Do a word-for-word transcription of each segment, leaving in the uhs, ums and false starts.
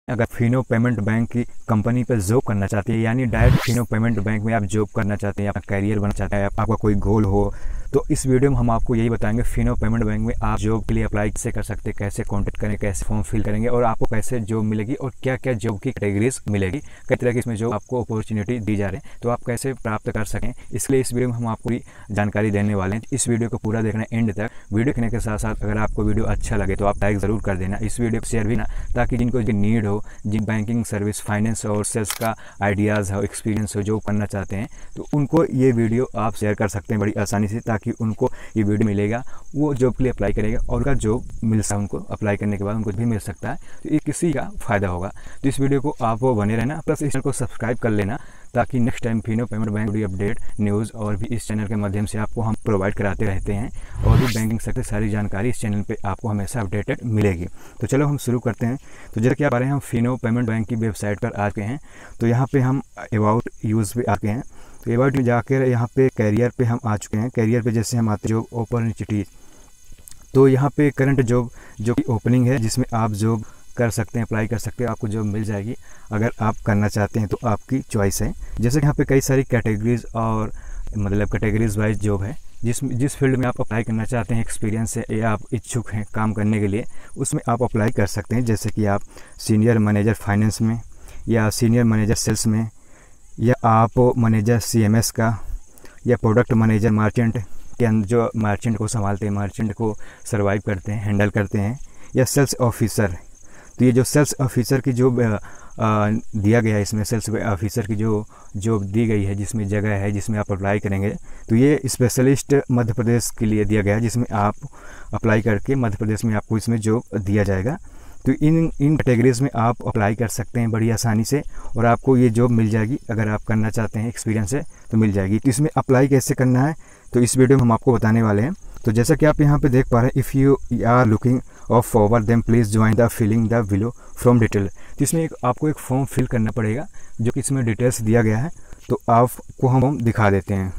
अगर Fino payment bank की company पर जॉब करना चाहते हैं, यानी डायरेक्ट फिनो पेमेंट बैंक में आप जॉब करना चाहते हैं, अपना करियर बनना चाहते हैं, आपका कोई गोल हो, तो इस वीडियो में हम आपको यही बताएंगे फिनो पेमेंट बैंक में आप जॉब के लिए अप्लाई कैसे कर सकते हैं, कैसे कॉन्टैक्ट करें, कैसे फॉर्म फिल करेंगे और आपको कैसे जॉब मिलेगी और क्या क्या जॉब की कैटेगरीज मिलेगी, कई तरह की इसमें जॉब आपको अपॉर्चुनिटी दी जा रही है, तो आप कैसे प्राप्त कर सकें। इसलिए इस वीडियो में हम आपको जानकारी देने वाले हैं। इस वीडियो को पूरा देखना एंड तक। वीडियो देखने के साथ साथ अगर आपको वीडियो अच्छा लगे तो आप लाइक ज़रूर कर देना, इस वीडियो को शेयर भी ना, ताकि जिनको नीड हो, जिन बैंकिंग सर्विस, फाइनेंस और सेल्स का आइडियाज़ हो, एक्सपीरियंस हो, जो करना चाहते हैं, तो उनको ये वीडियो आप शेयर कर सकते हैं बड़ी आसानी से, ताकि उनको ये वीडियो मिलेगा, वो जॉब के लिए अप्लाई करेगा और उनका जॉब मिल सकता है, उनको अप्लाई करने के बाद उनको भी मिल सकता है, तो ये किसी का फ़ायदा होगा। तो इस वीडियो को आप वो बने रहना, प्लस इस चैनल को सब्सक्राइब कर लेना, ताकि next time Fino payment bank की अपडेट न्यूज़ और भी इस चैनल के माध्यम से आपको हम प्रोवाइड कराते रहते हैं, और भी बैंकिंग सेक्टर सारी जानकारी इस चैनल पे आपको हमेशा अपडेटेड मिलेगी। तो चलो हम शुरू करते हैं। तो जैसे कि आप आ रहे हैं, हम फिनो पेमेंट बैंक की वेबसाइट पर आ गए हैं। तो यहाँ पे हम अबाउट यूज़ पे आ गए हैं। तो अबाउट में जाकर यहाँ पे कैरियर पे हम आ चुके हैं। कैरियर पे जैसे हम आते हैं जॉब अपॉर्चुनिटीज, तो यहाँ पे करंट जॉब जो कि ओपनिंग है, जिसमें आप जॉब कर सकते हैं, अप्लाई कर सकते हैं, आपको जॉब मिल जाएगी। अगर आप करना चाहते हैं तो आपकी चॉइस है। जैसे कि यहाँ पे कई सारी कैटेगरीज और मतलब कैटेगरीज वाइज जॉब है, जिस जिस फील्ड में आप अप्लाई करना चाहते हैं, एक्सपीरियंस है या आप इच्छुक हैं काम करने के लिए, उसमें आप अप्लाई कर सकते हैं। जैसे कि आप सीनियर मैनेजर फाइनेंस में, या सीनियर मैनेजर सेल्स में, या आप मैनेजर सीएमएस का, या प्रोडक्ट मैनेजर मार्चेंट के अंदर जो मार्चेंट को संभालते हैं, मार्चेंट को सर्वाइव करते हैं, हैंडल करते हैं, या सेल्स ऑफिसर। तो ये जो सेल्स ऑफिसर की जो आ, दिया गया है, इसमें सेल्स ऑफिसर की जो जॉब दी गई है, जिसमें जगह है जिसमें आप अप्लाई करेंगे, तो ये स्पेशलिस्ट मध्य प्रदेश के लिए दिया गया है, जिसमें आप अप्लाई करके मध्य प्रदेश में आपको इसमें जॉब दिया जाएगा। तो इन इन कैटेगरीज में आप अप्लाई कर सकते हैं बड़ी आसानी से, और आपको ये जॉब मिल जाएगी। अगर आप करना चाहते हैं, एक्सपीरियंस है तो मिल जाएगी। तो इसमें अप्लाई कैसे करना है, तो इस वीडियो में हम आपको बताने वाले हैं। तो जैसा कि आप यहाँ पे देख पा रहे हैं, if you are looking of forward them please join the filling the below from detail. तो इसमें एक आपको एक फॉर्म फिल करना पड़ेगा, जो कि इसमें डिटेल्स दिया गया है। तो आपको हम दिखा देते हैं।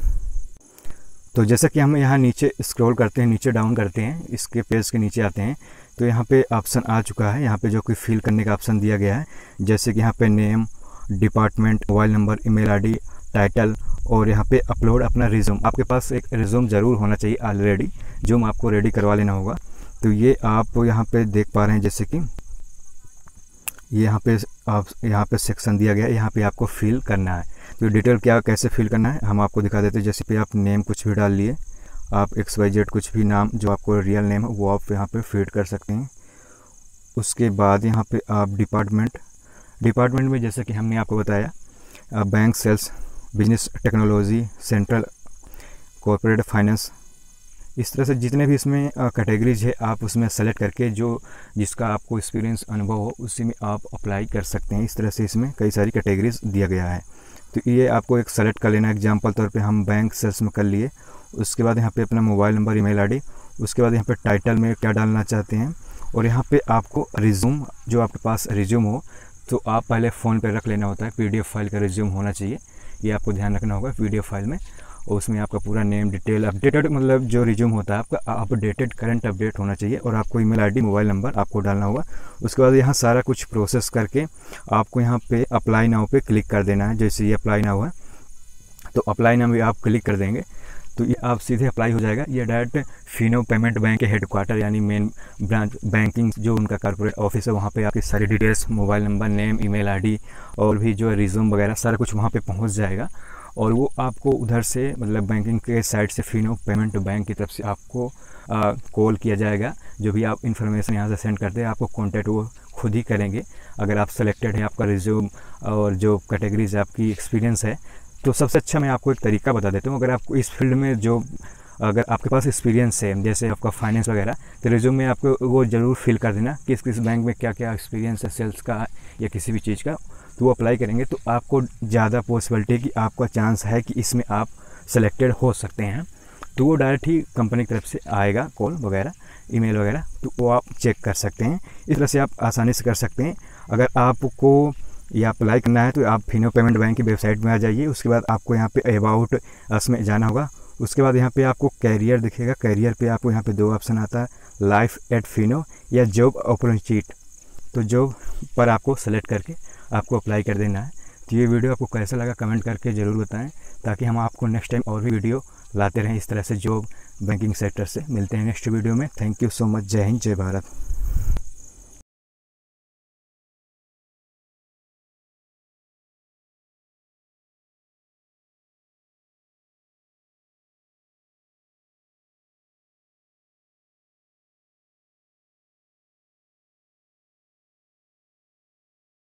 तो जैसा कि हम यहाँ नीचे स्क्रॉल करते हैं, नीचे डाउन करते हैं, इसके पेज के नीचे आते हैं, तो यहाँ पे ऑप्शन आ चुका है। यहाँ पे जो कि फिल करने का ऑप्शन दिया गया है, जैसे कि यहाँ पे name, department, mobile number, email ID, title, और यहाँ पे अपलोड अपना रिज्यूम। आपके पास एक रिज्यूम ज़रूर होना चाहिए ऑलरेडी, जो आपको रेडी करवा लेना होगा। तो ये आप यहाँ पे देख पा रहे हैं, जैसे कि ये यहाँ पे आप यहाँ पे सेक्शन दिया गया है, यहाँ पे आपको फिल करना है। तो डिटेल क्या कैसे फिल करना है हम आपको दिखा देते हैं। जैसे कि आप नेम कुछ भी डाल लिए, आप एक्स वाई जेड कुछ भी नाम जो आपको रियल नेम है वो आप यहाँ पे फीड कर सकते हैं। उसके बाद यहाँ पे आप डिपार्टमेंट डिपार्टमेंट में जैसे कि हमने आपको बताया, bank, sales, business, technology, central, corporate finance, इस तरह से जितने भी इसमें कैटेगरीज है आप उसमें सेलेक्ट करके जो जिसका आपको एक्सपीरियंस अनुभव हो उसी में आप अप्लाई कर सकते हैं। इस तरह से इसमें कई सारी कैटेगरीज दिया गया है। तो ये आपको एक सेलेक्ट कर लेना। एग्जांपल तौर पे हम बैंक सेल्स में कर लिए। उसके बाद यहाँ पे अपना मोबाइल नंबर, ईमेल आईडी, उसके बाद यहाँ पे टाइटल में क्या डालना चाहते हैं, और यहाँ पे आपको रिज्यूम, जो आपके पास रिज्यूम हो तो आप पहले फ़ोन पर रख लेना होता है। पी डी एफ फाइल का रिज्यूम होना चाहिए, ये आपको ध्यान रखना होगा पी डी एफ फाइल में। और उसमें आपका पूरा नेम, डिटेल, अपडेटेड, मतलब जो रिज्यूम होता है आपका अपडेटेड, करंट अपडेट होना चाहिए, और आपको ईमेल आईडी, मोबाइल नंबर आपको डालना होगा। उसके बाद यहाँ सारा कुछ प्रोसेस करके आपको यहाँ पे अप्लाई नाउ पे क्लिक कर देना है। जैसे ये अप्लाई नाउ है, तो अप्लाई नाउ में आप क्लिक कर देंगे तो ये आप सीधे अप्लाई हो जाएगा। ये डायरेक्ट फिनो पेमेंट बैंक के हेडक्वार्टर, यानी मेन ब्रांच बैंकिंग जो उनका कॉर्पोरेट ऑफिस है, वहाँ पे आपकी सारी details, mobile number, name, email ID और भी जो रिज्यूम वगैरह सारा कुछ वहाँ पे पहुँच जाएगा। और वो आपको उधर से, मतलब बैंकिंग के साइड से, फिनो पेमेंट बैंक की तरफ से आपको कॉल किया जाएगा। जो भी आप इन्फॉर्मेशन यहाँ से सेंड करते हैं, आपको कॉन्टैक्ट वो खुद ही करेंगे। अगर आप सेलेक्टेड है, आपका रिज्यूम और जो कैटेगरीज आपकी एक्सपीरियंस है, तो सबसे अच्छा मैं आपको एक तरीका बता देता हूँ। अगर आपको इस फील्ड में जो अगर आपके पास एक्सपीरियंस है, जैसे आपका फाइनेंस वगैरह, तो रिज्यूम में आपको वो ज़रूर फिल कर देना किस किस बैंक में क्या क्या एक्सपीरियंस है, सेल्स का या किसी भी चीज़ का। तो वो अप्लाई करेंगे तो आपको ज़्यादा पॉसिबिलिटी कि आपका चांस है कि इसमें आप सेलेक्टेड हो सकते हैं। तो वो डायरेक्ट ही कंपनी की तरफ से आएगा कॉल वगैरह, ईमेल वगैरह, तो वो आप चेक कर सकते हैं। इस तरह से आप आसानी से कर सकते हैं। अगर आपको या अप्लाई करना है तो आप फिनो पेमेंट बैंक की वेबसाइट में आ जाइए। उसके बाद आपको यहाँ पे अबाउट अस में जाना होगा। उसके बाद यहाँ पे आपको कैरियर दिखेगा। कैरियर पे आपको यहाँ पे दो ऑप्शन आता है, लाइफ एट फिनो या जॉब अपॉर्चुनिटी। तो जॉब पर आपको सेलेक्ट करके आपको अप्लाई कर देना है। तो ये वीडियो आपको कैसा लगा कमेंट करके ज़रूर बताएं, ताकि हम आपको नेक्स्ट टाइम और भी वीडियो लाते रहें इस तरह से जॉब बैंकिंग सेक्टर से। मिलते हैं नेक्स्ट वीडियो में। Thank you so much. जय हिंद, जय भारत।